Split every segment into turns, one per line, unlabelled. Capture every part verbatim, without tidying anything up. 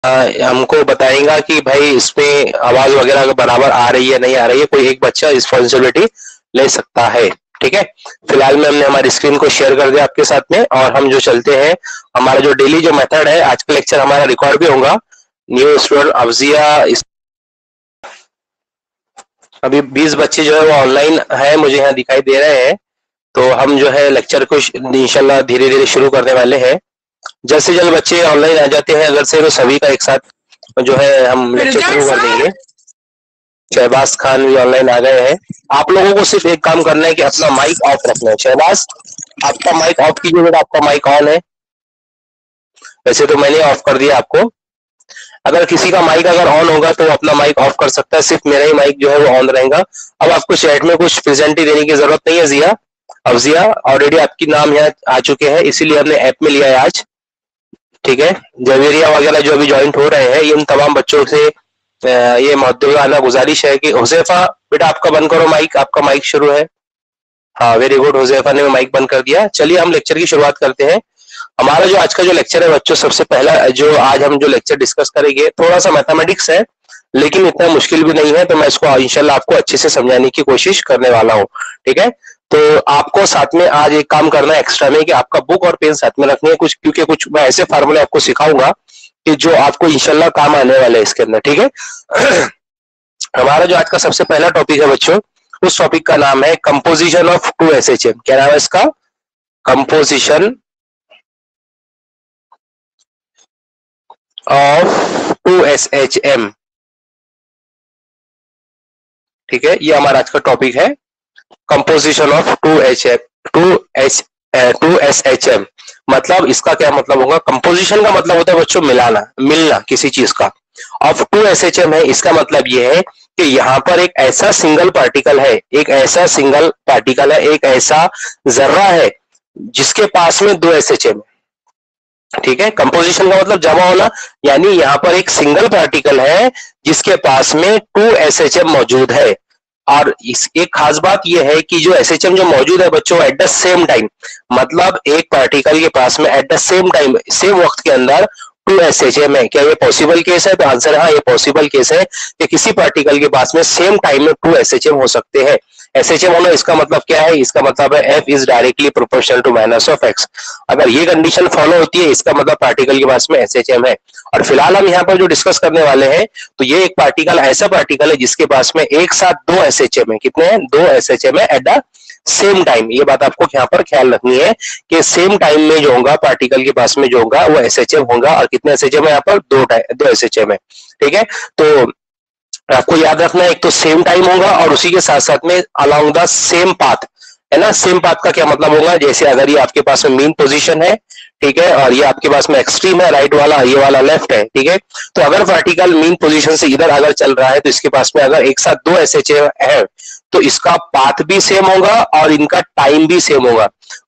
हमको बताएगा कि भाई इसमें आवाज वगैरह बराबर आ रही है नहीं आ रही है, कोई एक बच्चा रिस्पॉन्सिबिलिटी ले सकता है। ठीक है, फिलहाल में हमने हमारी स्क्रीन को शेयर कर दिया आपके साथ में, और हम जो चलते हैं हमारा जो डेली जो मेथड है, आज का लेक्चर हमारा रिकॉर्ड भी होगा। न्यू स्टूडेंट अफजिया, इस अभी बीस बच्चे जो है वो ऑनलाइन है, मुझे यहाँ दिखाई दे रहे हैं। तो हम जो है लेक्चर को इंशाल्लाह धीरे धीरे शुरू करने वाले हैं। जल्द से जल्द बच्चे ऑनलाइन आ जाते हैं अगर से, तो सभी का एक साथ जो है हम लेक्चर शुरू कर देंगे। शहबाज खान भी ऑनलाइन आ गए हैं। आप लोगों को सिर्फ एक काम करना है कि अपना माइक ऑफ रखना है। शहबाज, आपका माइक ऑफ कीजिए बेटा, आपका माइक ऑन है। वैसे तो मैंने ऑफ कर दिया आपको। अगर किसी का माइक अगर ऑन होगा तो अपना माइक ऑफ कर सकता है, सिर्फ मेरा ही माइक जो है वो ऑन रहेगा। अब आपको चैट में कुछ प्रेजेंटी देने की जरूरत नहीं है जिया। अफजिया, ऑलरेडी आपकी नाम यहाँ आ चुके हैं, इसीलिए हमने ऐप में लिया है आज। ठीक है, जवेरिया वगैरह जो अभी ज्वाइंट हो रहे हैं, इन तमाम बच्चों से ये मुद्दाना गुजारिश है कि हुजैफा बेटा आपका बंद करो माइक, आपका माइक शुरू है। हाँ वेरी गुड, हुजैफा ने माइक बंद कर दिया। चलिए हम लेक्चर की शुरुआत करते हैं। हमारा जो आज का जो लेक्चर है बच्चों, सबसे पहला जो आज हम जो लेक्चर डिस्कस करेंगे थोड़ा सा मैथमेटिक्स है, लेकिन इतना मुश्किल भी नहीं है, तो मैं इसको इंशाल्लाह आपको अच्छे से समझाने की कोशिश करने वाला हूँ। ठीक है, तो आपको साथ में आज एक काम करना है एक्स्ट्रा में, कि आपका बुक और पेन साथ में रखनी है कुछ, क्योंकि कुछ मैं ऐसे फार्मूले आपको सिखाऊंगा कि जो आपको इंशाल्लाह काम आने वाले हैं इसके अंदर। ठीक है, हमारा जो आज का सबसे पहला टॉपिक है बच्चों, उस टॉपिक का नाम है composition of two S H M. क्या नाम है इसका? Composition of two S H M. ठीक है, ये हमारा आज का टॉपिक है, composition of two H M two H two S H M. मतलब इसका क्या मतलब होगा? कंपोजिशन का मतलब होता है बच्चों मिलाना, मिलना किसी चीज का। Of two S H M है, इसका मतलब ये है कि यहाँ पर एक ऐसा सिंगल पार्टिकल है, एक ऐसा सिंगल पार्टिकल है, एक ऐसा जर्रा है जिसके पास में दो एस एच एम है। ठीक है, कंपोजिशन का मतलब जमा होना, यानी यहाँ पर एक सिंगल पार्टिकल है जिसके पास में टू एस एच एम मौजूद है। और इस एक खास बात यह है कि जो एस एच एम जो मौजूद है बच्चों एट द सेम टाइम, मतलब एक पार्टिकल के पास में at the same time, same वक्त के अंदर टू एस एच एम है। क्या ये पॉसिबल केस है? तो आंसर है हाँ, ये पॉसिबल केस है कि किसी पार्टिकल के पास में सेम टाइम में टू एस एच एम हो सकते हैं। एस एच एम होना इसका मतलब क्या है? इसका मतलब है F is directly proportional to minus of x. अगर ये कंडीशन फॉलो होती है, इसका मतलब पार्टिकल के पास में एस एच एम है। और फिलहाल हम यहाँ पर जो डिस्कस करने वाले हैं, तो ये एक पार्टिकल ऐसा पार्टिकल है जिसके पास में एक साथ दो एस एच एम है। कितने हैं? दो एस एच एम है एट द सेम टाइम। ये बात आपको यहाँ पर ख्याल रखनी है कि सेम टाइम में जो होगा पार्टिकल के पास में जो होगा वो एस एच एम होगा। और कितने एस एच एम है यहाँ पर? दो दो एस एच एम है। ठीक है, तो आपको याद रखना है, एक तो सेम टाइम होगा और उसी के साथ साथ में अलोंग द सेम पाथ, है ना। सेम पाथ का क्या मतलब होगा? जैसे अगर ये आपके पास में मीन पोजीशन है, ठीक है, और ये आपके पास में एक्सट्रीम है, राइट वाला, ये वाला लेफ्ट है। ठीक है, तो अगर पार्टिकल मीन पोजीशन से इधर अगर चल रहा है, तो इसके पास में अगर एक साथ दो एस एच एम है, तो इसका पाथ भी सेम होगा और इनका टाइम भी सेम होगा।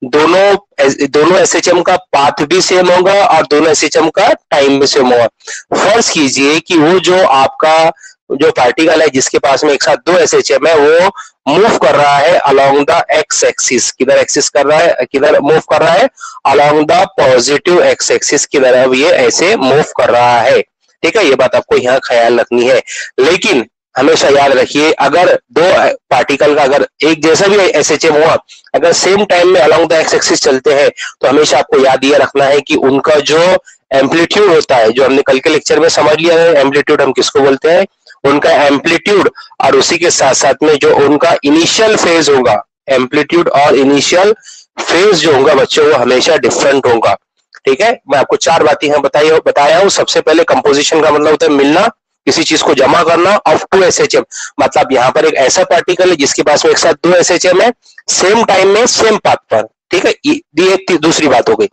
दोनों दोनों एस एच एम का पाथ भी सेम होगा और दोनों एस एच एम का टाइम भी सेम होगा। फर्ज कीजिए कि वो जो आपका जो पार्टिकल है जिसके पास में एक साथ दो एस एच एम है, वो मूव कर रहा है अलोंग द एक्स एक्सिस। किधर एक्सिस कर रहा है? किधर मूव कर रहा है? Along the positive x axis की तरफ ये ऐसे मूव कर रहा है। ठीक है, ये बात आपको यहाँ ख्याल रखनी है। लेकिन हमेशा याद रखिए, अगर दो पार्टिकल का अगर एक जैसा भी एस एच एम हुआ, अगर सेम टाइम में अलोंग द एक्स एक्सिस चलते हैं, तो हमेशा आपको याद ये रखना है कि उनका जो एम्पलीट्यूड होता है, जो हमने कल के लेक्चर में समझ लिया है, एम्पलीट्यूड हम किसको बोलते हैं? उनका एम्पलीट्यूड और उसी के साथ साथ में जो उनका इनिशियल फेज होगा, एम्पलीट्यूड और इनिशियल फेज जो होगा बच्चों, वो हमेशा डिफरेंट होगा। ठीक है, मैं आपको चार बातें यहाँ बताई बताया हूँ। सबसे पहले कंपोजिशन का मतलब होता है मिलना, किसी चीज को जमा करना। Of two S H M मतलब यहाँ पर एक ऐसा पार्टिकल है जिसके पास में एक साथ दो एस एच एम है, सेम टाइम में सेम पाथ पर। ठीक है, ये एक दूसरी बात हो गई।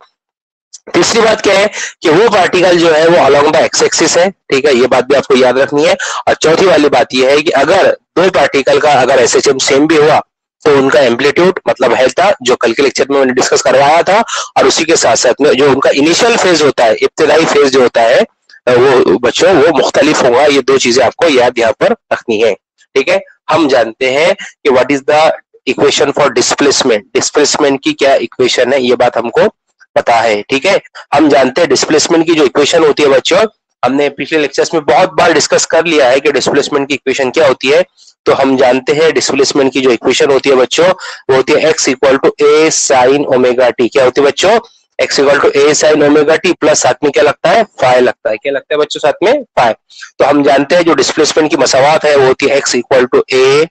तीसरी बात क्या है कि वो पार्टिकल जो है वो अलोंग द एक्स एक्सिस है। ठीक है, ये बात भी आपको याद रखनी है। और चौथी वाली बात ये है कि अगर दो पार्टिकल का अगर एस एच एम सेम भी हुआ, तो उनका एम्पलीट्यूड मतलब है था, जो कल के लेक्चर में मैंने डिस्कस करवाया था, और उसी के साथ साथ में जो उनका इनिशियल फेज होता है, इब्तिदाई फेज जो होता है, वो बच्चों वो मुख्तलिफ होगा। ये दो चीजें आपको याद यहाँ पर रखनी है। ठीक है, हम जानते हैं कि what is the equation for displacement. Displacement की क्या इक्वेशन है, ये बात हमको पता है। ठीक है, हम जानते हैं डिस्प्लेसमेंट की जो इक्वेशन होती है बच्चों, हमने पिछले लेक्चर्स में बहुत बार डिस्कस कर लिया है कि डिस्प्लेसमेंट की इक्वेशन क्या होती है। तो हम जानते हैं डिस्प्लेसमेंट की जो इक्वेशन होती है बच्चों, वो होती है x equal to A sine omega t. क्या होती है बच्चों? x equal to A sine omega t plus साथ में क्या लगता है? फाई लगता है। क्या लगता है बच्चों? साथ में फाई। तो हम जानते हैं जो डिस्प्लेसमेंट की मसावात है वो होती है x equal to A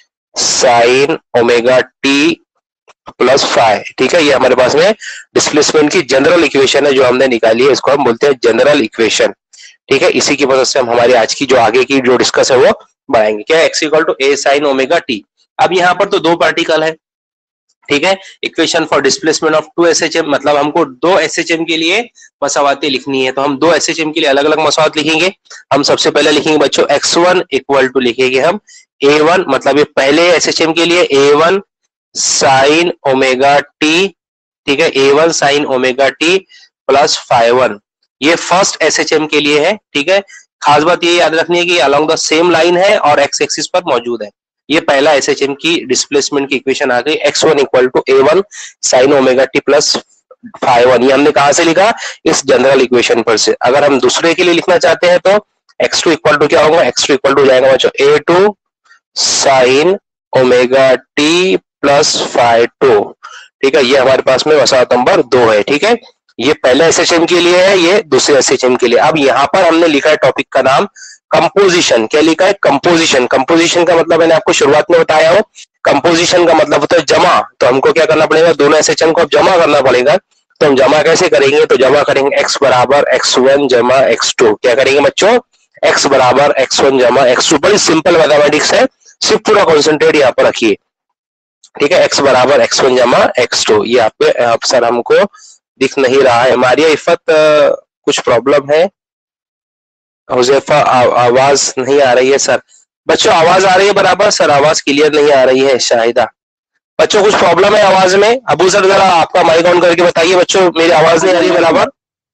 sine omega t plus phi. ठीक है, ये हमारे पास में डिस्प्लेसमेंट की जनरल इक्वेशन है जो हमने निकाली है, इसको हम बोलते हैं जनरल इक्वेशन। ठीक है, इसी की मदद से हम हमारी आज की जो आगे की जो डिस्कस है वो बढ़ाएंगे। क्या है? x equal to A sine omega t. अब यहाँ पर तो दो पार्टिकल है। ठीक है, equation for displacement of two S H M, मतलब हमको दो एस एच एम के लिए मसावातें लिखनी है। तो हम दो एस एच एम के लिए अलग अलग मसावात लिखेंगे। हम सबसे पहले लिखेंगे बच्चों एक्स वन इक्वल टू लिखेंगे हम ए वन, मतलब ये पहले एस एच एम के लिए A one sine omega t. ठीक है, A one sine omega t plus phi one, ये फर्स्ट एस एच एम के लिए है। ठीक है, खास बात ये याद रखनी है कि अलोंग द सेम लाइन है और एक्स एक्सिस पर मौजूद है। ये पहला एस एच एम की डिस्प्लेसमेंट की इक्वेशन आ गई, x one equal to A one sine omega t plus phi one. ये हमने कहां से लिखा? इस जनरल इक्वेशन पर से। अगर हम दूसरे के लिए लिखना चाहते हैं तो एक्स टू इक्वल टू क्या होगा? एक्स टू इक्वल टू जाएगा बच्चों A two sine omega t plus phi two. ठीक है, ये हमारे पास में मसावात नंबर दो है। ठीक है, ये पहले एस एच एम के लिए है, ये दूसरे एस एच एम के लिए। अब यहाँ पर हमने लिखा है टॉपिक का नाम कंपोजिशन। क्या लिखा है? कंपोजिशन। कंपोजिशन का मतलब मैंने आपको शुरुआत में बताया हो, कंपोजिशन का मतलब होता है जमा। तो हमको क्या करना पड़ेगा? दोनों एस एच एम को अब जमा करना पड़ेगा। तो हम जमा कैसे करेंगे? तो जमा करेंगे x बराबर एक्स वन जमा एक्स टू। क्या करेंगे बच्चों? x बराबर एक्स वन जमा एक्स टू। बड़ी सिंपल मैथमेटिक्स है, सिर्फ पूरा कॉन्सेंट्रेट यहाँ पर रखिए। ठीक है, x बराबर एक्स वन जमा एक्स टू। ये आप पे आप सर हमको दिख नहीं रहा है। मारिया इफत कुछ प्रॉब्लम है? हुजैफा आवाज नहीं आ रही है सर। बच्चों आवाज आ रही है बराबर? सर आवाज क्लियर नहीं आ रही है। शाहिदा बच्चों कुछ प्रॉब्लम है आवाज में? अबू सर जरा आपका माइक ऑन करके बताइए बच्चों, मेरी आवाज नहीं आ रही है बराबर?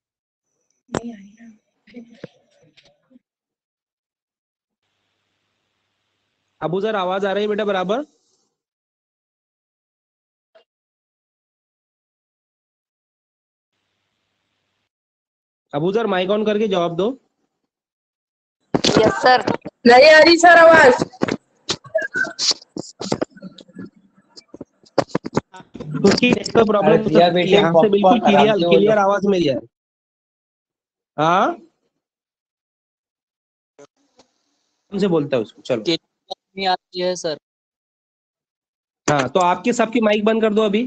अबू सर आवाज आ रही है बेटा बराबर? अबू सर माइक ऑन करके जवाब दो।
Yes sir.
नहीं आ रही सर आवाज।
उसकी नेटवर्क प्रॉब्लम हो सकती है, यहाँ से बिल्कुल क्लियर क्लियर आवाज मेरी है। हाँ उनसे बोलता है उसको, चलो।
नहीं आ रही है सर।
हाँ तो आपके सबकी माइक बंद कर दो अभी।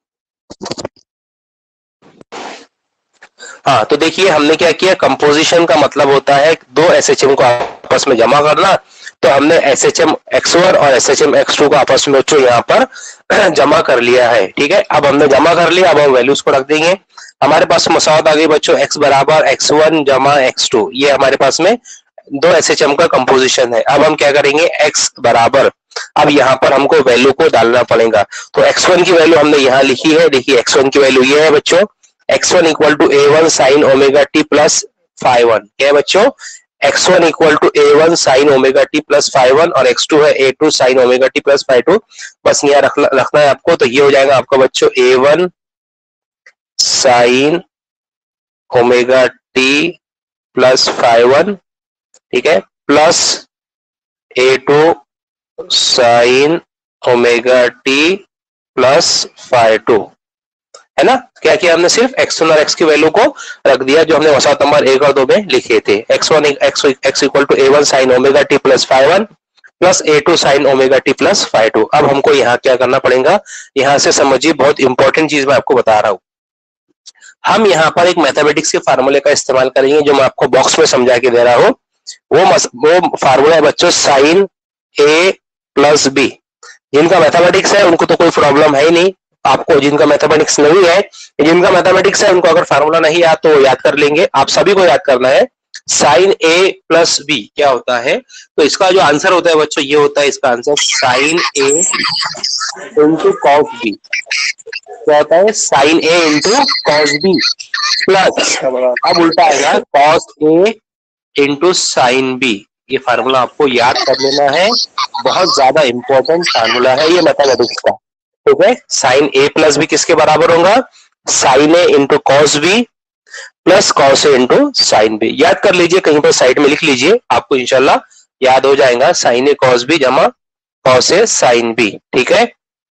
हाँ तो देखिए हमने क्या किया, कंपोजिशन का मतलब होता है दो एस एच एम को आपस में जमा करना। तो हमने S H M x one और S H M x two को आपस में बच्चों यहाँ पर जमा कर लिया है। ठीक है, अब हमने जमा कर लिया, अब हम वैल्यूज को रख देंगे। हमारे पास मसावत आ गई बच्चों x बराबर एक्स वन जमा एक्स टू। ये हमारे पास में दो एस एच एम का कंपोजिशन है। अब हम क्या करेंगे, x बराबर, अब यहाँ पर हमको वैल्यू को डालना पड़ेगा। तो एक्स वन की वैल्यू हमने यहाँ लिखी है। देखिए एक्स वन की वैल्यू ये है बच्चों, x one equal to A one sine omega t plus phi one. क्या है बच्चों? X one equal to A one sine omega t plus phi one और एक्स टू है A two sine omega t plus phi two. बस यहाँ रख, रखना है आपको। तो ये हो जाएगा आपका बच्चों A one sine omega t plus phi one. ठीक है, plus A two sine omega t plus phi two, है ना। क्या किया हमने? सिर्फ एक्स वन और एक्स की वैल्यू को रख दिया जो हमने मसावत नंबर एक और दो में लिखे थे। X one x x equal to A one sine omega t plus phi one plus A two sine omega t plus phi two. अब हमको यहाँ क्या करना पड़ेगा, यहाँ से समझिए बहुत इंपॉर्टेंट चीज मैं आपको बता रहा हूँ। हम यहाँ पर एक मैथमेटिक्स के फार्मूले का इस्तेमाल करेंगे जो मैं आपको बॉक्स में समझा के दे रहा हूँ। वो मस, वो फार्मूला है बच्चों साइन ए प्लस बी। जिनका मैथमेटिक्स है उनको तो कोई प्रॉब्लम है ही नहीं। आपको जिनका मैथमेटिक्स नहीं है, जिनका मैथमेटिक्स है उनको अगर फार्मूला नहीं याद तो याद कर लेंगे। आप सभी को याद करना है साइन ए प्लस बी क्या होता है। तो इसका जो आंसर होता है बच्चों ये होता है, इसका answer sine A into cos B. क्या होता है? Sine A into cos B plus, अब उल्टा आएगा cos A into sine B. ये फार्मूला आपको याद कर लेना है, बहुत ज्यादा इंपॉर्टेंट फार्मूला है ये मैथमेटिक्स का। ठीक है, साइन ए प्लस बी किसके बराबर होगा? Sine A into cos B plus cos A into sine B. याद कर लीजिए, कहीं पर साइड में लिख लीजिए, आपको इंशाल्लाह याद हो जाएगा। साइन ए कॉस बी जमा कॉस ए साइन बी। ठीक है,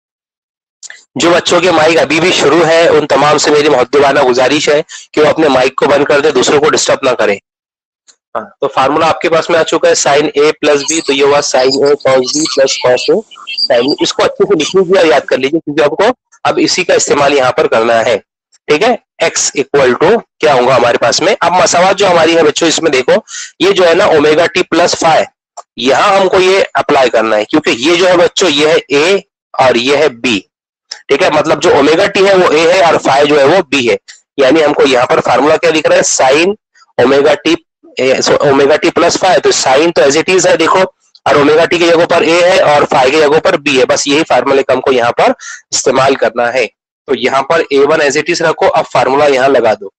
जो बच्चों के माइक अभी भी शुरू है उन तमाम से मेरी मुहद्दिबाना गुजारिश है कि वो अपने माइक को बंद कर दे, दूसरों को डिस्टर्ब ना करें। हाँ, तो फार्मूला आपके पास में आ चुका है साइन ए प्लस बी, तो ये हुआ sine A cos B plus cos A sine B. इसको अच्छे से लिख लीजिए और याद कर लीजिए, क्योंकि आपको अब इसी का इस्तेमाल यहाँ पर करना है। ठीक है, x इक्वल टू क्या होगा हमारे पास में। अब मसावात जो हमारी है बच्चों, इसमें देखो ये जो है ना ओमेगा टी प्लस फाइव, यहाँ हमको ये अप्लाई करना है, क्योंकि ये जो है बच्चों ये है a और ये है b। ठीक है, मतलब जो ओमेगा टी है वो a है और फाइव जो है वो b है। यानी हमको यहाँ पर फार्मूला क्या दिख रहा है, sine omega t omega t plus phi, तो साइन तो एज इट इज है देखो, और ओमेगा टी की जगह पर a है और फाइव की जगह पर b है। बस यही फार्मूले का हमको यहाँ पर इस्तेमाल करना है। तो यहाँ पर A one as it is रखो, अब फार्मूला यहाँ लगा दो।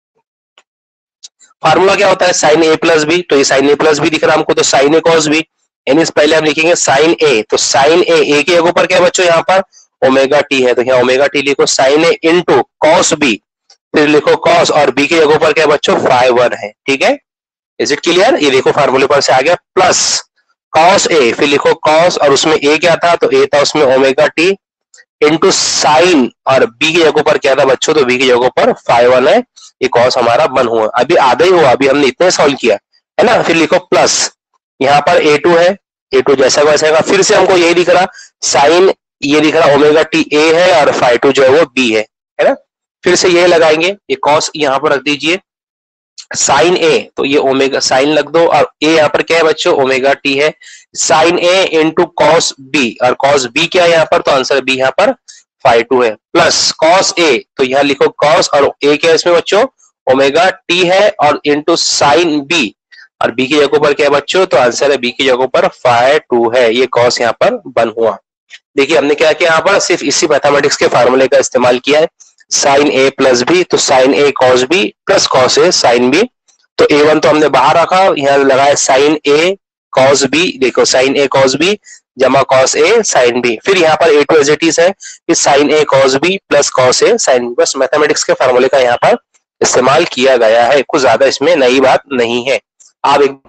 फार्मूला क्या होता है, साइन ए प्लस बी, तो ये साइन ए प्लस बी दिख रहा है हमको, तो साइन ए कॉस बी। यानी पहले हम लिखेंगे साइन ए, तो साइन ए ए के जगह पर क्या है बच्चों, यहाँ पर ओमेगा टी है, तो यहाँ ओमेगा टी लिखो, sine A into cos B, फिर लिखो कॉस, और बी के जगह पर क्या है बच्चों फाइव वन है। ठीक है, इज इट क्लियर। ये देखो फार्मूले पर से आ गया, प्लस कॉस ए, फिर लिखो कॉस, और उसमें ए क्या था, तो ए था उसमें ओमेगा टी इंटू साइन, और बी की जगह पर क्या था बच्चों, तो बी की जगह पर फाइव वन है। ये कॉस हमारा वन हुआ, अभी आधा ही हुआ, अभी हमने इतने सॉल्व किया है ना। फिर लिखो प्लस, यहाँ पर ए टू है, ए टू जैसा वैसा है, फिर से हमको यही दिख रहा साइन, ये दिख रहा ओमेगा टी ए है और फाइव टू जो है वो बी है, है ना। फिर से ये लगाएंगे, ये कॉस यहाँ पर रख दीजिए, साइन ए, तो ये ओमेगा साइन लग दो, और ए यहाँ पर क्या है बच्चों, ओमेगा टी है, sine A into cos B, और कॉस बी क्या है यहाँ पर, तो आंसर बी यहाँ पर फाइव टू है, प्लस कॉस ए, तो यहाँ लिखो कॉस, और ए क्या है इसमें बच्चों, ओमेगा टी है, और इंटू साइन बी, और बी की जगह पर क्या है बच्चों, तो आंसर है बी की जगह पर फाइव टू है। ये कॉस यहाँ पर वन हुआ। देखिए हमने क्या किया यहाँ पर, सिर्फ इसी मैथमेटिक्स के फार्मूले का इस्तेमाल किया है, साइन ए प्लस बी, तो sine A cos B plus cos A sine B, तो ए वन तो हमने बाहर रखा, यहाँ लगाया साइन ए कॉस बी, देखो साइन ए कॉस बी जमा कॉस ए साइन बी, फिर यहाँ पर A two as it is है कि sine A cos B plus cos A sine B. बस मैथमेटिक्स के फार्मूले का यहाँ पर इस्तेमाल किया गया है, कुछ ज्यादा इसमें नई बात नहीं है। आप एक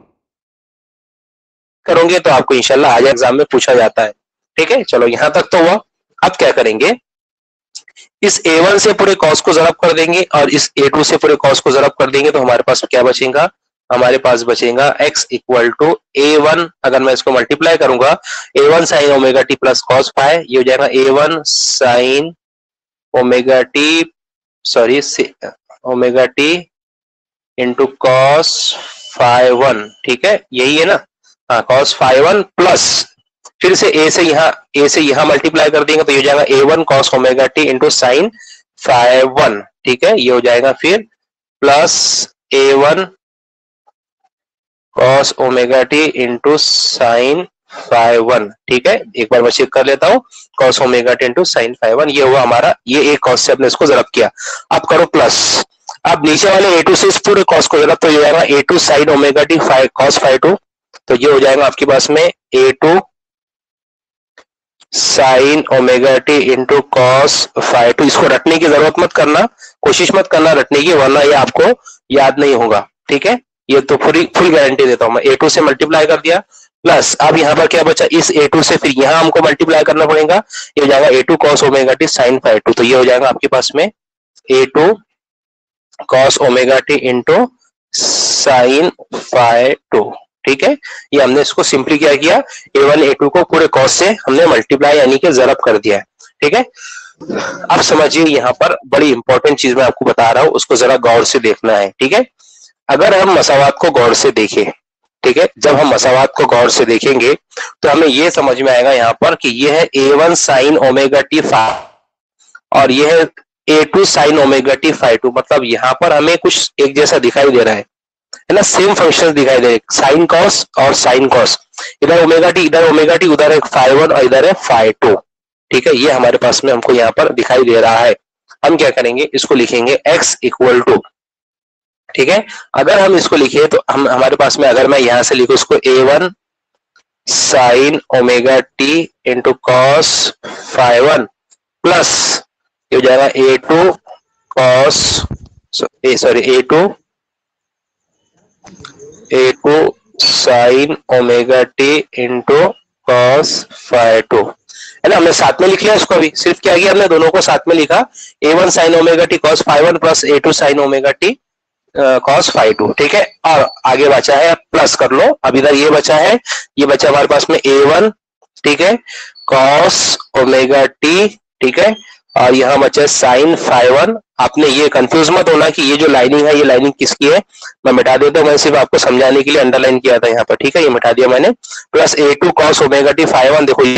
करोगे तो आपको इंशाल्लाह आज एग्जाम में पूछा जाता है। ठीक है, चलो यहाँ तक तो हुआ। अब क्या करेंगे, इस ए वन से पूरे कॉस को ज़रब कर देंगे और इस ए टू से पूरे कॉस को ज़रब कर देंगे, तो हमारे पास क्या बचेगा, हमारे पास बचेगा x equal to A one, अगर मैं इसको मल्टीप्लाई करूंगा, A one sine omega t plus cos phi, ये हो जाएगा A one sine omega t sorry omega t into cos phi one. ठीक है, यही है ना, हाँ कॉस फाइव वन, प्लस फिर से ए से यहाँ ए से यहाँ मल्टीप्लाई कर देंगे, तो ये हो जाएगा A one cos omega t into sine phi one. ठीक है, ये हो जाएगा फिर plus A one cos omega t into sine phi one. ठीक है, एक बार मैं चेक कर लेता हूँ, cos omega t into sine phi one, ये हुआ हमारा, ये एक कॉस से अपने इसको ज़रब किया। अब करो प्लस, अब नीचे वाले ए टू से इस पूरे कॉस को ज़रब, तो ये जाएगा A two sine omega t phi cos phi two, तो ये हो जाएगा आपके पास में A two sine omega t into cos phi two. इसको रटने की जरूरत मत करना, कोशिश मत करना रटने की, वरना ये आपको याद नहीं होगा। ठीक है, ये तो पूरी फुल गारंटी देता हूं मैं। ए टू से मल्टीप्लाई कर दिया, प्लस अब यहाँ पर क्या बचा, इस ए टू से फिर यहाँ हमको मल्टीप्लाई करना पड़ेगा, ये हो जाएगा A two cos omega t sine phi two, तो ये हो जाएगा आपके पास में A two cos omega t into sine phi two. ठीक है, ये हमने इसको सिंपली क्या किया, ए वन ए टू को पूरे कॉस से हमने मल्टीप्लाई यानी कि ज़रब कर दिया है। ठीक है, अब समझिए यहाँ पर बड़ी इंपॉर्टेंट चीज मैं आपको बता रहा हूं, उसको जरा गौर से देखना है। ठीक है, अगर हम मसावात को गौर से देखें, ठीक है, जब हम मसावात को गौर से देखेंगे तो हमें ये समझ में आएगा यहाँ पर कि ये है A one sine omega t phi और ये है A two sine omega t phi two, मतलब यहाँ पर हमें कुछ एक जैसा दिखाई दे रहा है, है ना, सेम फंक्शन दिखाई दे रहे, साइन कॉस और साइन कॉस, इधर ओमेगा टी इधर ओमेगा टी उधर है फाइव वन और इधर है फाइव टू। ठीक है, ये हमारे पास में हमको यहाँ पर दिखाई दे रहा है। हम क्या करेंगे, इसको लिखेंगे x इक्वल टू, ठीक है, अगर हम इसको लिखे तो हम हमारे पास में, अगर मैं यहां से लिखूं इसको A one sine omega t into cos phi one plus ये हो जाएगा A two cos A sorry A two A two sine omega t into cos phi two, है ना। हमने साथ में लिख लिया इसको, अभी सिर्फ क्या किया हमने दोनों को साथ में लिखा, A one sine omega t cos phi one plus A two sine omega t cos phi two, ठीक है। और आगे बचा है, प्लस कर लो, अब इधर ये बचा है, ये बचा हमारे पास में ए वन, ठीक है, कॉस ओमेगा टी, ठीक है, और यहाँ बचा साइन फाइव वन। आपने ये कंफ्यूज मत होना कि ये जो लाइनिंग है ये लाइनिंग किसकी है, मैं मिटा देता हूँ, मैं सिर्फ आपको समझाने के लिए अंडरलाइन किया था यहाँ पर, ठीक है, ये मिटा दिया मैंने। Plus A two cos omega t phi one, देखो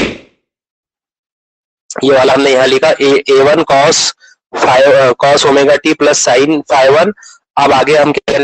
ये वाला हमने यहाँ लिखा, A A one cos phi cos omega t plus sine phi one. अब आगे हम क्या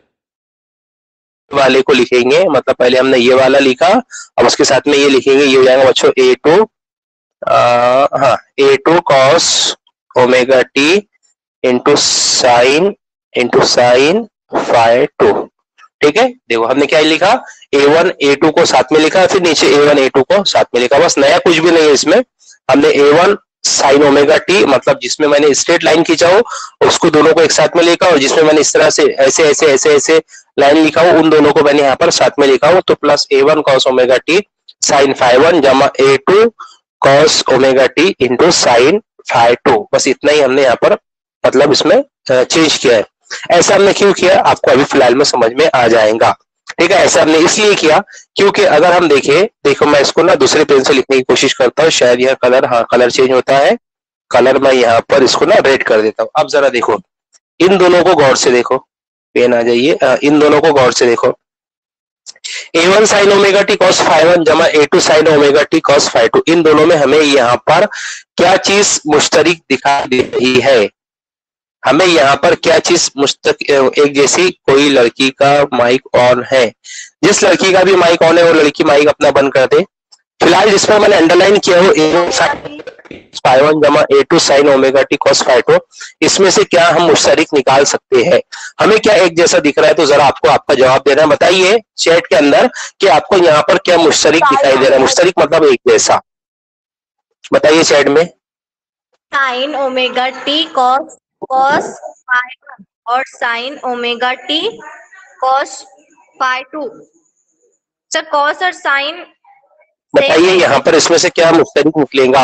वाले को लिखेंगे, मतलब पहले हमने ये वाला लिखा, अब उसके साथ में ये लिखेंगे, ये हो जाएगा बच्चों ए टू हाँ A two cos omega t into sine into sine phi two, ठीक है। देखो हमने क्या लिखा, ए वन ए टू को साथ में लिखा, फिर नीचे ए वन ए टू को साथ में लिखा, बस नया कुछ भी नहीं है इसमें। हमने A one sine omega t, मतलब जिसमें मैंने स्ट्रेट लाइन खींचा हो उसको दोनों को एक साथ में लिखा, और जिसमें मैंने इस तरह से ऐसे ऐसे ऐसे ऐसे लाइन लिखा हो उन दोनों को मैंने यहाँ पर साथ में लिखा हो, तो plus A one cos omega t sine phi one जमा A two cos omega t into sine phi two, बस इतना ही हमने यहाँ पर मतलब इसमें चेंज किया है। ऐसा हमने क्यों किया आपको अभी फिलहाल में समझ में आ जाएगा, ठीक है। ऐसा हमने इसलिए किया क्योंकि अगर हम देखें, देखो मैं इसको ना दूसरे पेन से लिखने की कोशिश करता हूँ, शायद यह कलर, हाँ कलर चेंज होता है, कलर मैं यहाँ पर इसको ना रेड कर देता हूँ। अब जरा देखो इन दोनों को गौर से देखो, पेन आ जाइए, इन दोनों को गौर से देखो, A one sine omega t cos phi one जमा A two sine omega t cos phi two, इन दोनों में हमें यहाँ पर क्या चीज मुश्तरिक दिखाई दे रही है, हमें यहाँ पर क्या चीज मुश्तक एक जैसी, कोई लड़की का माइक ऑन है, जिस लड़की का भी माइक ऑन है वो लड़की माइक अपना बंद कर दे। फिलहाल जिसमें मैंने अंडरलाइन किया हो ए वन फाइव वन जमा A two sine omega t cos phi two, इसमें से क्या हम मुश्तरिक निकाल सकते हैं, हमें क्या एक जैसा दिख रहा है, तो जरा आपको आपका जवाब देना है, बताइए चैट के अंदर कि आपको यहाँ पर क्या मुश्तरिक दिखाई दे रहा है, मुश्तरिक मतलब एक जैसा, बताइए चैट में।
Sine omega t cos cos phi और sine omega t cos phi two, sir cos और साइन,
बताइए यहाँ पर इसमें से क्या मुख्तलिफ निकलेगा।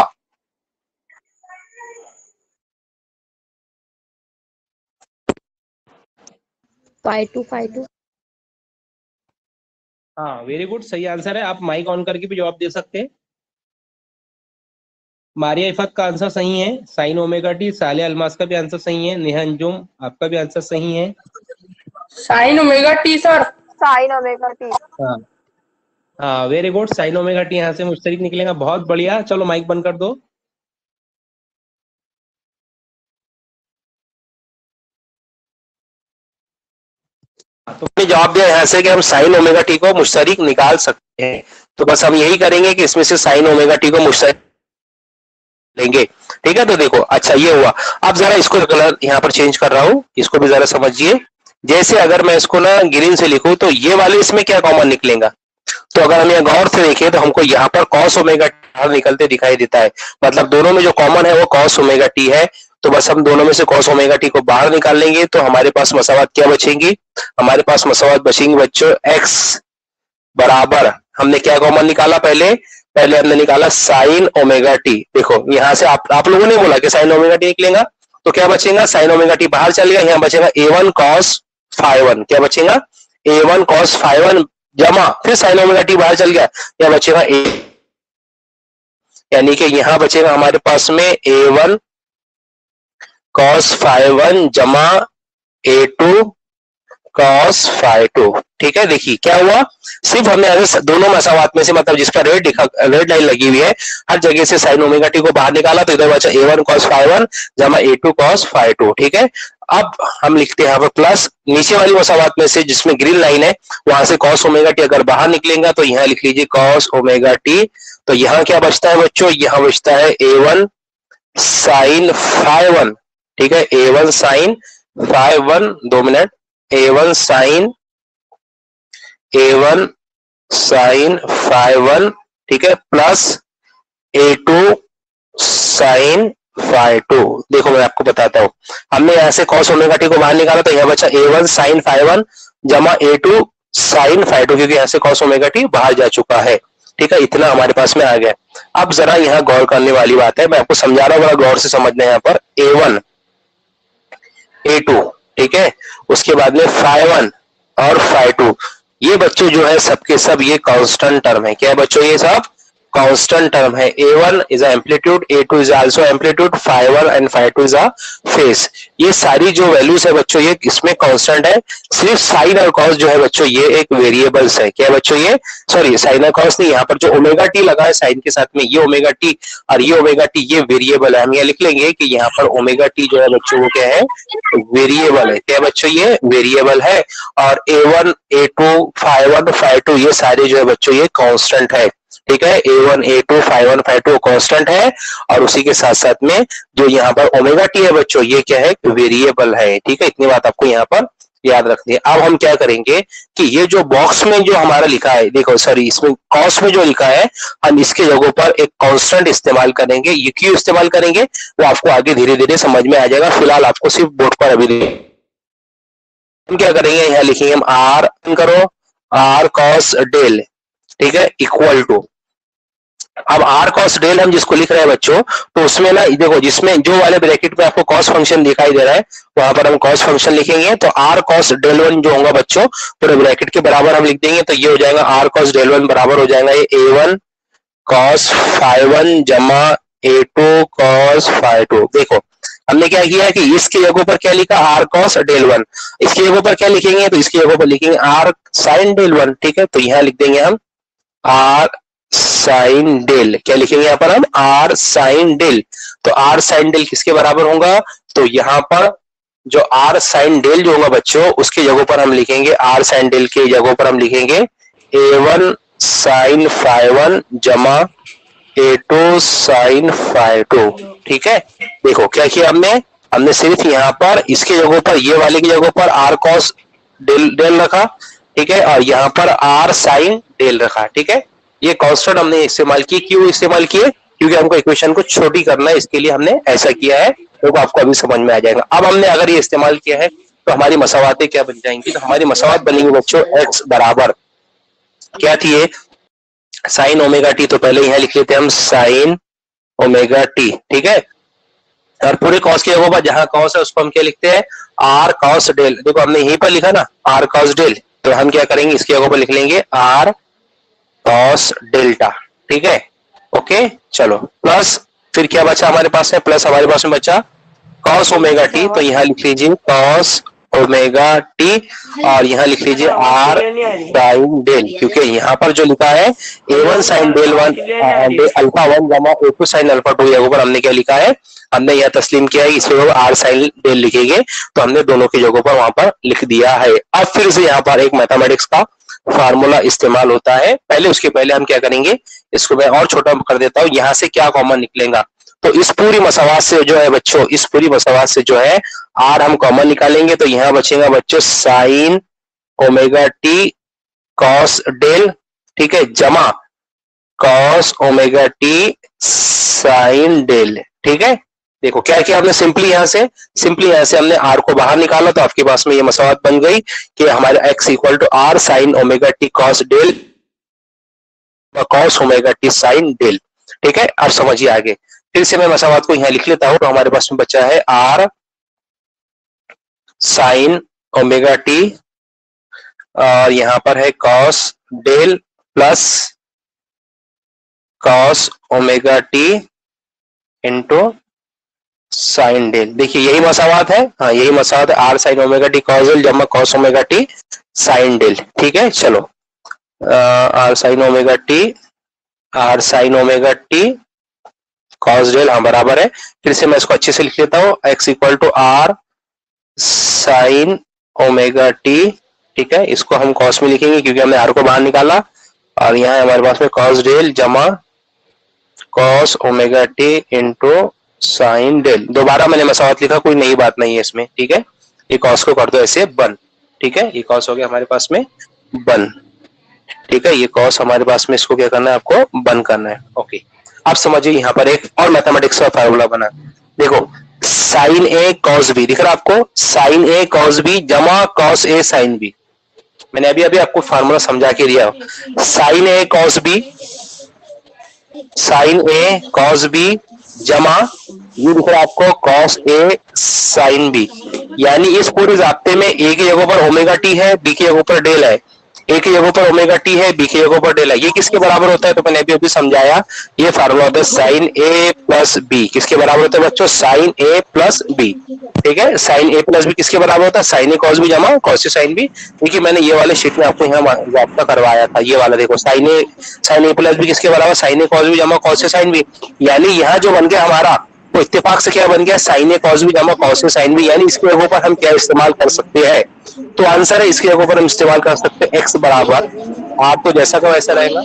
फाइव टू फाइव टू,
हाँ वेरी गुड, सही आंसर है। आप माइक ऑन करके भी जवाब दे सकते हैं। मारिया इफत का आंसर सही है, साइन ओमेगा टी। साले अलमास का भी आंसर सही है। नेहा अंजुम आपका भी आंसर सही है।
Sine omega t sir,
sine omega t,
हाँ हाँ very good, sine omega t यहाँ से मुश्तरिक निकलेगा, बहुत बढ़िया। चलो माइक बंद कर दो।
तो जवाब दिया यहाँ से कि हम साइन ओमेगा टी को मुश्तरिक निकाल सकते हैं, तो बस हम यही करेंगे कि इसमें से साइन ओमेगा टी को मुश्तरिक लेंगे, ठीक है। तो देखो अच्छा ये हुआ। अब जरा इसको कलर यहाँ पर चेंज कर रहा हूँ, इसको भी जरा समझिए। जैसे अगर मैं इसको ना ग्रीन से लिखूं तो ये वाले इसमें क्या कॉमन निकलेगा, तो अगर हम यहाँ गौर से देखें तो हमको यहाँ पर कॉस ओमेगा टी निकलते दिखाई देता है, मतलब दोनों में जो कॉमन है वो कॉस ओमेगा टी है। तो बस हम दोनों में से कॉस ओमेगा टी को बाहर निकाल लेंगे, तो हमारे पास मसावत क्या बचेंगी, हमारे पास मसावत बचेंगी बच्चों एक्स बराबर, हमने क्या कॉमन निकाला, पहले पहले हमने निकाला साइन ओमेगा टी। देखो यहाँ से आप आप लोगों ने बोला कि साइन ओमेगा टी निकलेगा, तो क्या बचेगा, साइन ओमेगा टी बाहर चल गया, यहाँ बचेगा A one cos phi one, क्या बचेगा A one cos phi one जमा फिर साइन ओमेगा टी बाहर चल गया, यहाँ बचेगा ए, यानी कि यहाँ बचेगा हमारे पास में A one cos phi one जमा A two cos phi two, ठीक है। देखिए क्या हुआ, सिर्फ हमने अगर दोनों मसावात में से मतलब जिसका रेड लिखा रेड लाइन लगी हुई है हर जगह से साइन ओमेगा टी को बाहर निकाला, तो इधर बचा A one cos phi one जमा A two cos phi two, ठीक है। अब हम लिखते हैं यहाँ पर प्लस नीचे वाली मसावात में से जिसमें ग्रीन लाइन है वहां से कॉस ओमेगा टी अगर बाहर निकलेगा तो यहाँ लिख लीजिए कॉस ओमेगा टी। तो यहाँ क्या बचता है बच्चों, यहाँ बचता है A one sine phi one, ठीक है, A one sine phi one, दो minute, A one sine A one sine phi one, ठीक है, plus A two sine phi two. देखो मैं आपको बताता हूँ, हमने यहाँ से कॉस ओमेगा टी को बाहर निकाला तो यहाँ बचा A one sine phi one जमा A two sine phi two, क्योंकि यहाँ से कॉस ओमेगा टी बाहर जा चुका है। ठीक है, इतना हमारे पास में आ गया। अब जरा यहाँ गौर करने वाली बात है, मैं आपको समझा रहा हूँ, बड़ा गौर से समझना है। यहाँ पर ए वन ए टू, ठीक है, उसके बाद में फाइव वन और फाइव टू, ये बच्चों जो है सबके सब ये कांस्टेंट टर्म है। क्या है बच्चों, ये सब कांस्टेंट टर्म है। A one is amplitude, A two is also amplitude, phi one and phi two is a phase. ये सारी जो वैल्यूज है बच्चों ये इसमें कांस्टेंट है। सिर्फ साइन और कॉस जो है बच्चों ये एक वेरिएबल्स है। क्या है बच्चों, ये सॉरी साइन और कॉस नहीं, यहाँ पर जो ओमेगा टी लगा है साइन के साथ में, ये ओमेगा टी और ये ओमेगा टी ये वेरिएबल है। हम ये लिख लेंगे कि यहाँ पर ओमेगा टी जो है बच्चों वो क्या है, वेरिएबल है। क्या है बच्चों, ये वेरिएबल है। और A one A two phi one phi two ये सारे जो है बच्चों ये कांस्टेंट है। ठीक है, A one A two phi one phi two constant है, और उसी के साथ साथ में जो यहाँ पर ओमेगा टी है बच्चों ये क्या है, वेरिएबल है। ठीक है, इतनी बात आपको यहाँ पर याद रखनी है। अब हम क्या करेंगे कि ये जो बॉक्स में जो हमारा लिखा है, देखो सॉरी इसमें कॉस में जो लिखा है, हम इसके जगह पर एक कांस्टेंट इस्तेमाल करेंगे। ये क्यों इस्तेमाल करेंगे वो आपको आगे धीरे धीरे समझ में आ जाएगा। फिलहाल आपको सिर्फ बोर्ड पर अभी हम क्या करेंगे, यहाँ लिखेंगे हम आर करो आर कॉस डेल, ठीक है, इक्वल टू। अब आर कॉस डेल हम जिसको लिख रहे हैं बच्चों, तो उसमें ना देखो जिसमें जो वाले ब्रैकेट में आपको कॉस फंक्शन दिखाई दे रहा है वहां पर हम कॉस फंक्शन लिखेंगे। तो आर कॉस डेल वन जो होगा बच्चों पूरे ब्रैकेट के बराबर हम लिख देंगे। तो ये हो जाएगा आर कॉस डेल वन बराबर हो जाएगा ये A one cos phi one जमा A two cos phi two. देखो हमने क्या किया है कि इसके जगह पर क्या लिखा, आर कॉस डेल वन। इसके जगह पर क्या लिखेंगे, तो इसके जगह पर लिखेंगे आर साइन डेल वन। ठीक है, तो यहाँ लिख देंगे हम आर साइन डेल। क्या लिखेंगे यहाँ पर हम, आर साइन डेल। तो आर साइन डेल किसके बराबर होगा, तो यहाँ पर जो आर साइन डेल जो होगा बच्चों उसके जगह पर हम लिखेंगे, आर साइन डेल के जगह पर हम लिखेंगे A one sine phi one जमा A two sine phi two. ठीक है, देखो क्या किया हमने हमने सिर्फ यहाँ पर इसके जगह पर ये वाले की जगह पर आर कॉस डेल डेल रखा। ठीक है, और यहाँ पर आर साइन डेल रखा। ठीक है, ये कांस्टेंट हमने इस्तेमाल की। क्यों इस्तेमाल किए, क्योंकि हमको इक्वेशन को छोटी करना है, इसके लिए हमने ऐसा किया है। तो आपको अभी समझ में आ जाएगा। अब हमने अगर ये इस्तेमाल किया है तो हमारी मसावातें क्या बन जाएंगी, तो हमारी मसावात बनेंगी बच्चों एक्स बराबर क्या थी, ये साइन ओमेगा टी। तो पहले यहाँ लिख लेते हैं हम साइन ओमेगा टी। ठीक है, और पूरे कॉस के जगह पर जहां कॉस है उसको हम क्या लिखते हैं, आर कॉस डेल। देखो हमने यहीं पर लिखा ना आर कॉस डेल, तो हम क्या करेंगे इसके जगह पर लिख लेंगे आर कॉस डेल्टा। ठीक है, ओके चलो, प्लस फिर क्या बचा हमारे पास है, प्लस हमारे पास में बचा कॉस ओमेगा टी। तो यहाँ लिख लीजिए कॉस ओमेगा टी, और यहाँ लिख लीजिए आर साइन डेल, क्योंकि यहाँ पर जो लिखा है A one sine del one alpha one जमा A two sine alpha two, यहाँ पर हमने क्या लिखा है, हमने यहाँ तस्लीम किया है इसमें आर साइन डेल लिखेंगे। तो हमने दोनों की जगहों पर वहां पर लिख दिया है। अब फिर से यहाँ पर एक मैथमेटिक्स का फार्मूला इस्तेमाल होता है। पहले उसके पहले हम क्या करेंगे, इसको मैं और छोटा कर देता हूँ। यहाँ से क्या कॉमन निकलेगा, तो इस पूरी मसावात से जो है बच्चों, इस पूरी मसावात से जो है आर हम कॉमन निकालेंगे। तो यहाँ बचेगा बच्चों sine omega t cos del, ठीक है, जमा cos omega t sine del. ठीक है, देखो क्या किया हमने, सिंपली यहाँ से सिंपली यहाँ से हमने आर को बाहर निकाला, तो आपके पास में ये मसावात बन गई कि हमारे x equal to R sine omega t cos del cos omega t sine del. ठीक है, अब समझिए आगे। फिर से मैं मसावात को यहाँ लिख लेता हूं। तो हमारे पास में बचा है आर साइन ओमेगा टी, और यहाँ पर है cos del plus cos omega t into sine del. देखिए यही मसावात है, हाँ यही मसावात है, R sine omega t cos del जमा cos omega t sine del. ठीक है, चलो R sine omega t R sine omega t cos del, हाँ बराबर है। फिर से मैं इसको अच्छे से लिख लेता हूँ, x equal to R sine omega t. ठीक है, इसको हम कॉस में लिखेंगे क्योंकि हमने आर को बाहर निकाला, और यहाँ हमारे पास में कॉस डेल जमा cos omega t into sine del. दोबारा मैंने मसावत लिखा, कोई नई बात नहीं है इसमें। ठीक है, ये कॉस को कर दो ऐसे बन। ठीक है, ये कॉस हो गया हमारे पास में बन। ठीक है, ये कॉस हमारे पास में, इसको क्या करना है आपको बन करना है। ओके, आप समझिए यहाँ पर एक और मैथमेटिक्स का फार्मूला बना। देखो साइन ए कॉस बी दिख रहा है आपको, साइन ए कॉस बी जमा कॉस ए साइन बी। मैंने अभी अभी आपको फार्मूला समझा के दिया, sine A cos B, sine A cos B जमा ये दिख रहा है आपको कॉस ए साइन बी। यानी इस पूरे जाब्ते में ए की जगह पर ओमेगा टी है, बी की जगह पर डेल है, ए की जगह पर ओमेगा टी है, बी की जगह पर डेल है। ये किसके बराबर होता है? तो मैंने अभी अभी समझाया, ये फार्मूला होता है साइन ए प्लस बी। किसके बराबर होता है बच्चों? Sine A plus B. ठीक है, साइन ए प्लस बी किसके बराबर होता है? साइन ए कॉस बी जमा कॉस ए साइन बी। देखिए मैंने ये वाले शीट में आपको यहाँ वापस करवाया था, ये वाला देखो sine A sine A plus B किसके बराबर? साइन ए कॉस बी जमा कॉस ए साइन बी। यानी यहाँ जो बन गया हमारा वो इत्तेफाक से क्या बन गया? साइन ए कॉस बी जमा कॉस ए साइन बी। यानी इसके जगह पर हम क्या इस्तेमाल कर सकते हैं? तो आंसर है इसके जगह पर हम इस्तेमाल कर सकते हैं एक्स बराबर, आप तो जैसा का वैसा रहेगा,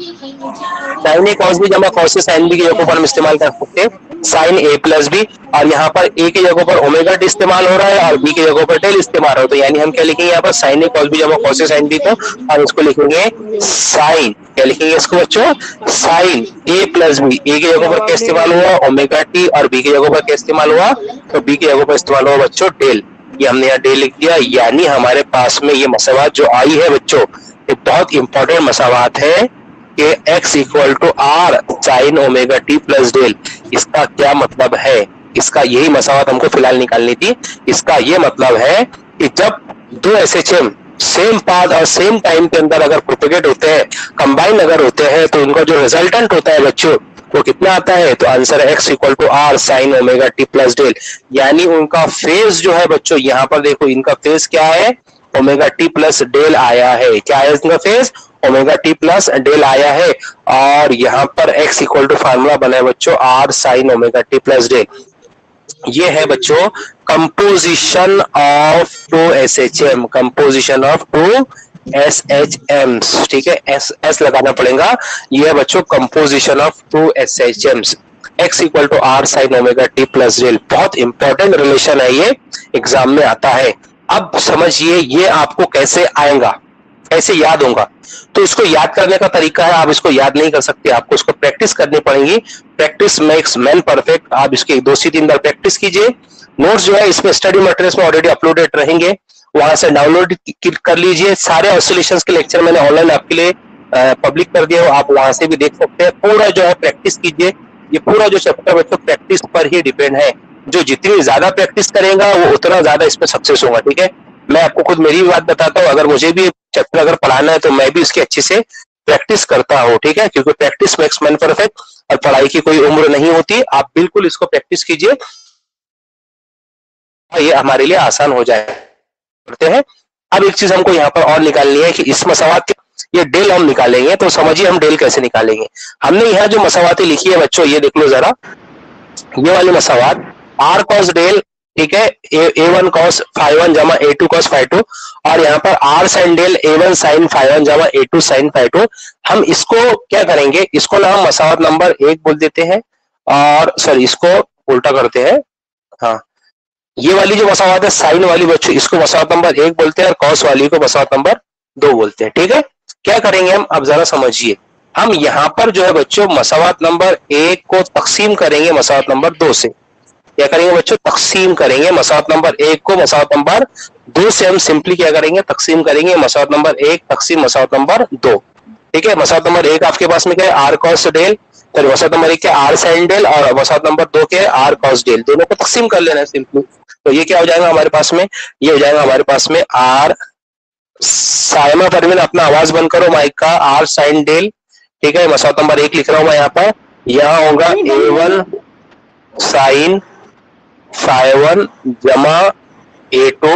साइन ए कॉस बी जमा कॉस ए साइन बी की जगह पर हम इस्तेमाल कर सकते हैं साइन ए प्लस बी, और यहाँ पर ए की जगह पर ओमेगा टी इस्तेमाल हो रहा है और बी की जगह पर डेल इस्तेमाल हो रहा है। तो यानी हम क्या लिखेंगे यहाँ पर? साइन ए कॉस बी जमा कॉस ए साइन बी को, और इसको लिखेंगे साइन, क्या लिखेंगे इसको बच्चों? Sine A plus B. A की जगह पर क्या इस्तेमाल हुआ? ओमेगा टी, और बी की जगह पर क्या इस्तेमाल हुआ? तो बी की जगह पर इस्तेमाल हुआ बच्चों डेल। ये हमने यहाँ डेल लिख दिया। यानी हमारे पास में ये मसावात जो आई है बच्चों, ये बहुत इंपॉर्टेंट मसावात है कि x equal to R sine omega t plus del. इसका क्या मतलब है? इसका यही मसावात हमको फिलहाल निकालनी थी। इसका ये मतलब है कि जब दो S H M same path और सेम टाइम के अंदर अगर प्रोपेगेट होते हैं, कंबाइन अगर होते हैं, तो उनका जो रिजल्टेंट होता है बच्चों वो कितना आता है? तो आंसर है x equal to R sine omega t plus del. यानी उनका फेज जो है बच्चों, यहाँ पर देखो इनका फेज क्या है? ओमेगा टी प्लस डेल आया है। क्या है इनका phase? Omega t plus del आया है। और यहाँ पर x इक्वल टू फार्मूला बना है बच्चों R sine omega t plus del. ये है बच्चों composition of two S H M, composition of two S H Ms. ठीक है, एस एस लगाना पड़ेगा। ये है बच्चों composition of two S H Ms, x equal to R sine omega t plus del. बहुत इंपॉर्टेंट रिलेशन है, ये एग्जाम में आता है। अब समझिए ये आपको कैसे आएगा, कैसे याद होगा। तो इसको याद करने का तरीका है, आप इसको याद नहीं कर सकते, आपको इसको प्रैक्टिस करनी पड़ेगी। Practice makes man perfect. आप इसके दो से तीन बार प्रैक्टिस कीजिए। नोट्स जो है इसमें स्टडी मटेरियल्स में ऑलरेडी अपलोडेड रहेंगे, वहां से डाउनलोड कर लीजिए। सारे ऑसिलेशंस के लेक्चर मैंने ऑनलाइन आपके लिए पब्लिक कर दिया हो, आप वहां से भी देख सकते हैं। पूरा जो है प्रैक्टिस कीजिए। ये पूरा जो चैप्टर बच्चों प्रैक्टिस पर ही डिपेंड है। जो जितनी ज्यादा प्रैक्टिस करेगा वो उतना ज्यादा इसमें सक्सेस होगा। ठीक है, मैं आपको खुद मेरी बात बताता हूँ, अगर मुझे भी चैप्टर अगर पढ़ाना है तो मैं भी इसकी अच्छे से प्रैक्टिस करता हूँ। ठीक है, क्योंकि प्रैक्टिस मेक्स मैन परफेक्ट, और पढ़ाई की कोई उम्र नहीं होती। आप बिल्कुल इसको प्रैक्टिस कीजिए, ये हमारे लिए आसान हो जाए करते हैं। अब एक चीज हमको यहाँ पर और निकालनी है कि इस मसावात के ये डेल हम निकालेंगे, तो समझिए हम डेल कैसे निकालेंगे। हमने यहाँ जो मसावातें लिखी है बच्चों, ये देख लो जरा, ये वाली मसावात आर कॉस डेल, ठीक है, A one cos phi one जमा A two cos phi two, और यहाँ पर R sine del A one sine phi one जमा A two sine phi two. हम इसको क्या करेंगे, इसको ना हम मसावात नंबर एक बोल देते हैं, और सॉरी इसको उल्टा करते हैं। हाँ, ये वाली जो मसावात है साइन वाली बच्चों, इसको मसावात नंबर एक बोलते हैं, और कॉस वाली को मसावात नंबर दो बोलते हैं। ठीक है, क्या करेंगे हम, अब जरा समझिए। हम यहाँ पर जो है बच्चों मसावात नंबर एक को तकसीम करेंगे मसावात नंबर दो से। क्या करेंगे बच्चों, तकसीम करेंगे मसावात नंबर एक को मसावात नंबर दो से। हम सिंपली क्या करेंगे, तकसीम करेंगे मसावात नंबर एक तकसीम मसावात नंबर दो। ठीक है, मसावात नंबर एक आपके पास में क्या है, आर कॉस डेल, तो मसावात नंबर एक क्या आर साइन डेल, और मसावात नंबर दो क्या है आर कॉस डेल। दोनों को तकसीम कर लेना है सिंपली। तो ये क्या हो जाएगा हमारे पास में, ये हो जाएगा हमारे पास में आर साइमा परवीन अपना आवाज बंद करो माइक का, आर साइन डेल। ठीक है, मसावात नंबर एक लिख रहा हूं मैं यहाँ पर, यहाँ होगा A one sine phi one जमा A two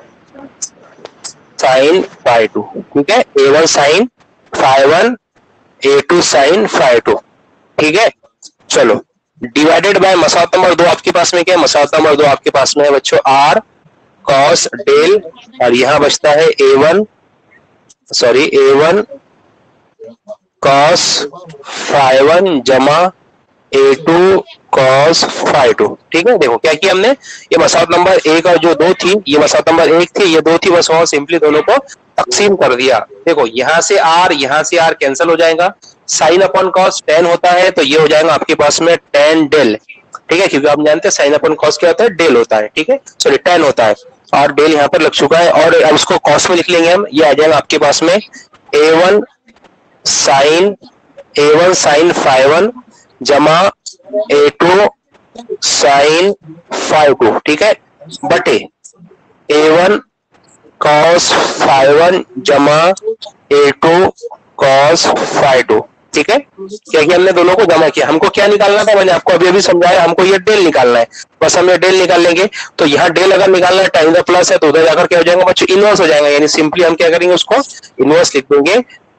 sine phi two. ठीक है, A one sine phi one A two sine phi two. ठीक है, चलो डिवाइडेड बाय मसावात नंबर दो आपके पास में क्या है, मसावात नंबर दो आपके पास में है बच्चों आर कॉस डेल, और यहां बचता है A one sorry A one cos phi one जमा A two cos phi two. ठीक है, देखो क्या किया हमने, ये मसावात नंबर एक और जो दो थी, ये मसावात नंबर एक थी, ये दो थी, बस वहां सिंपली दोनों को तकसीम कर दिया। देखो यहां से आर यहां से आर कैंसिल हो जाएगा, साइन अपॉन कॉस टेन होता है, तो ये हो जाएगा आपके पास में टेन डेल। ठीक है, क्योंकि आप जानते हैं साइन अपन कॉस क्या होता है, डेल होता है, ठीक है, सॉरी टेन होता है, और डेल यहाँ पर लग चुका है। और अब इसको कॉस में लिख लेंगे हम, ये आ जाएगा आपके पास में A one sine A one sine phi one जमा A two sine phi two, ठीक है, बटे A one cos phi one जमा A two cos phi two, ठीक है, क्योंकि हमने दोनों को जमा किया। हमको क्या निकालना था, मैंने आपको अभी अभी समझाया, हमको ये डेल निकालना है, बस हम ये डेल निकाल लेंगे। तो यहाँ डेल अगर निकालना है, टाइम द प्लस है, तो उधर जाकर क्या हो जाएगा बच्चों, इनवर्स हो जाएगा, यानी सिंपली हम क्या करेंगे, उसको इनवर्स लिख देंगे।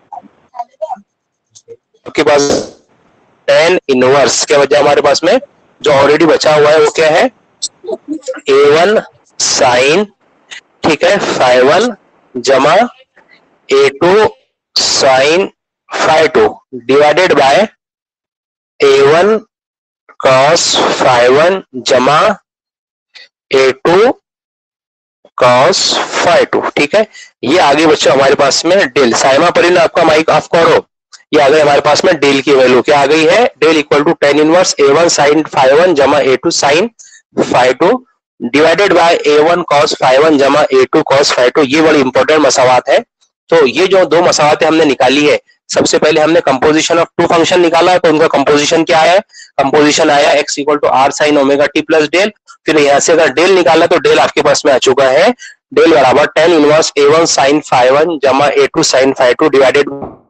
आपके पास टेन इनवर्स क्या बचा हमारे पास में, जो ऑलरेडी बचा हुआ है वो क्या है, ए वन साइन, ठीक है, फाइव वन जमा A two sine phi two divided by A one cos phi one जमा A two cos phi two, ठीक है। ये आगे बच्चों हमारे पास में डेल, साइमा परिन आपका माइक ऑफ करो, ये आ गई हमारे पास में डेल की वैल्यू क्या आ गई है, del equal to tan inverse A one sine phi one जमा A two sine phi two divided by A one cos phi one जमा A two cos phi two. ये बड़ी इंपॉर्टेंट मसावात है। तो ये जो दो मसावातें हमने निकाली है, सबसे पहले हमने कंपोजिशन ऑफ टू फंक्शन निकाला, तो उनका कंपोजिशन क्या है, कंपोजिशन आया x equal to R sine omega t plus del. फिर यहाँ से अगर डेल निकाला तो डेल आपके पास में आ चुका है, डेल बराबर tan inverse A one sine phi one जमा A two sine phi two divided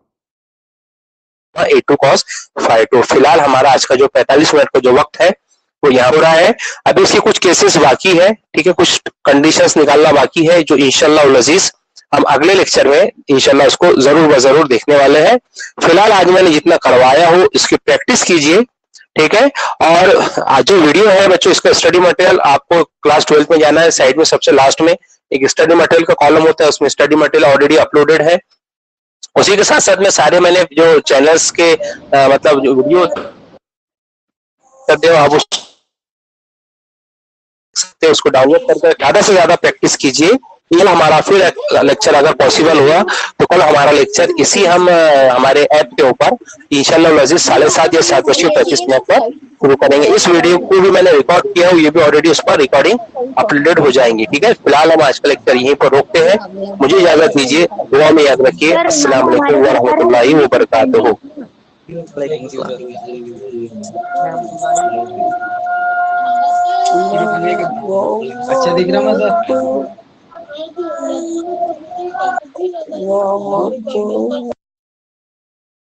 A two cos phi two. फिलहाल हमारा आज का जो पैंतालीस मिनट का जो वक्त है वो यहाँ हो रहा है। अभी इसके कुछ केसेस बाकी है, ठीक है, कुछ कंडीशंस निकालना बाकी है, जो इंशाल्लाह उल अजीज हम अगले लेक्चर में इंशाल्लाह उसको जरूर व जरूर देखने वाले हैं। फिलहाल आज मैंने जितना करवाया हो इसकी प्रैक्टिस कीजिए, ठीक है। और आज जो वीडियो है बच्चों, इसका स्टडी मटेरियल आपको क्लास ट्वेल्थ में जाना है, साइड में सबसे लास्ट में एक स्टडी मटेरियल का कॉलम होता है, उसमें स्टडी मटेरियल ऑलरेडी अपलोडेड है। उसी के साथ साथ में सारे मैंने जो चैनल्स के आ, मतलब जो वीडियो करते हो आप सकते उसको डाउनलोड करके ज्यादा से ज्यादा प्रैक्टिस कीजिए। ये हमारा फिर लेक्चर अगर पॉसिबल हुआ तो कल हमारा लेक्चर इसी हम हमारे ऐप के ऊपर इंशाल्लाह अजीज साढ़े सात या सात बज के पैंतीस मिनट पर शुरू करेंगे। इस वीडियो को भी मैंने रिकॉर्ड किया है, ये भी ऑलरेडी उस पर रिकॉर्डिंग अपलोडेड हो जाएंगी, ठीक है। फिलहाल हम आज का लेक्चर यहीं पर रोकते हैं, मुझे इजाजत दीजिए, दुआ में याद रखिए। अस्सलाम वालेकुम व रहमतुल्लाहि व बरकातुहू।
अच्छा दिख रहा मजा।